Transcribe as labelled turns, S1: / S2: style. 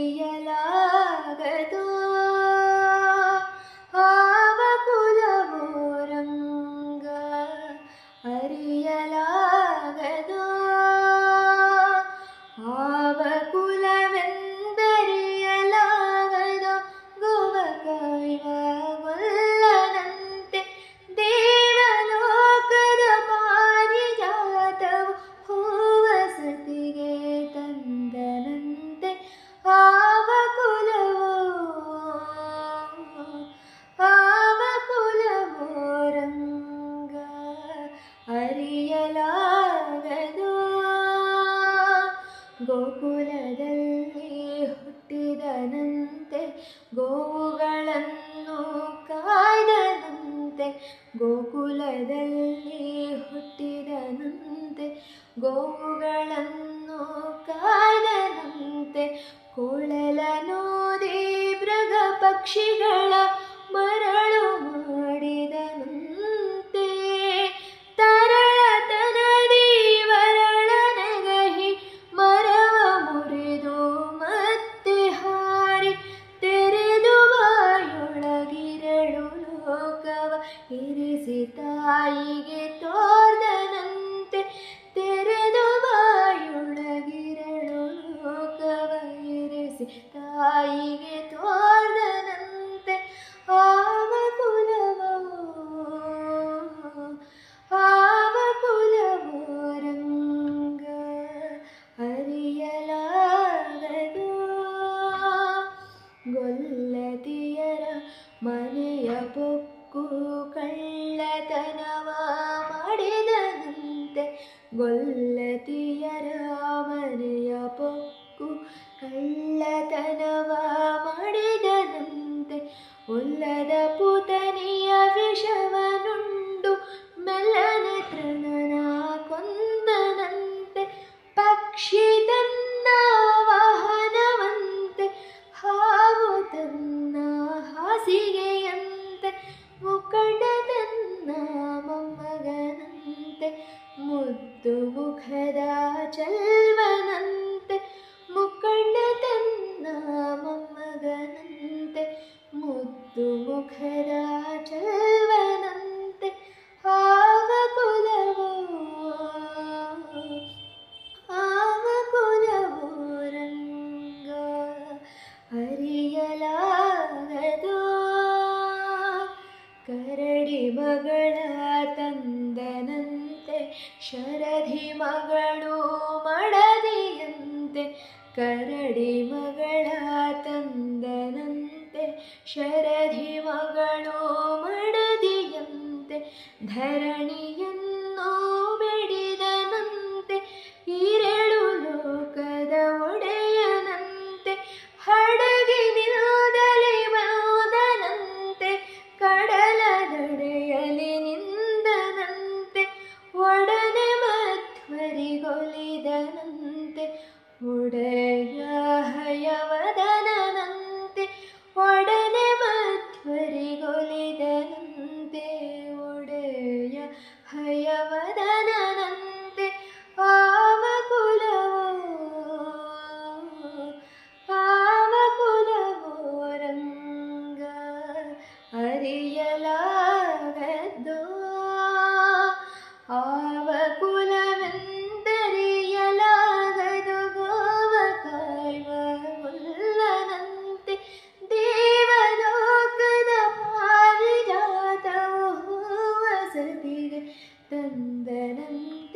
S1: ಅರಿಯಲಾಗದು ಆವ ಕುಲವೋ ರಂಗ ಅರಿಯಲಾಗದು ಆವ ಕುಲವೆಂದರಿಯಲಾಗದು ಗೋವ ಕಾಯುವ ಗೊಲ್ಲನಂತೆ ದೇವಲೋಕದ ಪಾರಿಜಾತವು ಹೂವಸತಿಗೆ ತಂದನಂತೆ ಆವ ಕುಲವೋ ರಂಗ ಅರಿಯಲಾಗದು ಗೋಕುಲದಲ್ಲಿ ಹುಟ್ಟಿದನಂತೆ ಗೋವುಗಳನ್ನು ಕಾಯ್ದನಂತೆ ಗೋಕುಲದಲ್ಲಿ ಹುಟ್ಟಿದನಂತೆ ಗೋವುಗಳನ್ನು ಕಾಯ್ದನಂತೆ ಕೊಳಲನೂದಿ ಮೃಗ ಪಕ್ಷಿಗಳ ಮರಳು ಮಾಡಿದನಂತೆ ತರಳತನದಿ ವರಳನಗಹಿ ಮರವ ಮುರಿದು ಮತ್ತೆ ಹಾರಿ ತೆರೆದು ಬಾಯೊಳಗಿರಳು ಲೋಕವ ಇರಿಸಿ ತಾಯಿಗೆ ತೋರ್ದನಂತೆ ತೆರೆದು ಬಾಯೊಳಗಿರಳು ಲೋಕವ ಇರಿಸಿ ತಾಯಿಗೆ ತೋರ್ದನಂತೆ ಆವ ಕುಲವೋ ರಂಗ ಅರಿಯಲಾಗದು ಗೊಲ್ಲತಿಯರ ಮನೆಯ ಪೊಕ್ಕು ಕಳ್ಳತನವ ಮಾಡಿದನಂತೆ ಗೊಲ್ಲತಿಯರ ಮನೆಯ ಪೊಕ್ಕು ಕಳ್ಳತನವ ಮಾಡಿದನಂತೆ ಒಲ್ಲದ ಪುತನಿಯ ವಿಷವನುಂಡು ಮೆಲ್ಲನೆ ತೃಣನ ಕೊಂದನಂತೆ ಪಕ್ಷಿ ತನ್ನ ವಾಹನವಂತೆ ಹಾವು ತನ್ನ ಹಾಸಿಗೆಯಂತೆ ಮುಖಂಡ ತನ್ನ ಮೊಮ್ಮಗನಂತೆ ಮುದ್ದು ಮುಖದ ಚಲ್ವನಂತೆ ಮುಖಂಡ ತನ್ನ ಮೊಮ್ಮಗನಂತೆ ಮುದ್ದು ಮುಖದ ಚಲ್ವನಂತೆ ಆವ ಕುಲವೋ ರಂಗ ಅರಿಯಲಾಗದು ಕರಡಿ ಮಗಳ ತಂದನಂತೆ ಶರಧಿ ಮಗಳು ಮಡದಿಯಂತೆ ಕರಡಿ ಮಗಳ ತಂದನಂತೆ ಶರಧಿ ಮಗಳು ಮಡದಿಯಂತೆ ಧರಣಿಯನ್ನು ಬೆಡಿದನಂತೆ ಈರೆಳು ಲೋಕದ ಒಡೆಯನಂತೆ ಹಡಗಿನಿಂದಲೇ ಬಂದನಂತೆ ಕಡಲ ದಡೆಯಲಿ ನಿಂದನಂತೆ ಒಡನೆ ಮಧ್ವರಿಗೊಲಿದನಂತೆ ಒಡೆಯ ಹಯವದನಂತೆ ಒಡನೆ ಮಧ್ವರಿಗೊಲಿದನಂತೆ ಒಡೆಯ ಹಯವದನಂತೆ ಆವ ಕುಲವೋ ರಂಗ ಅರಿಯಲಾಗದು ಆವ ಕುಲವೆಂದರಿಯಲಾಗದು ಗೋವ ಕಾಯುವ ಗೊಲ್ಲನಂತೆ ದೇವಲೋಕದ ಪಾರಿಜಾತವು ಹೂವಸತಿಗೆ ತಂದನಂತೆ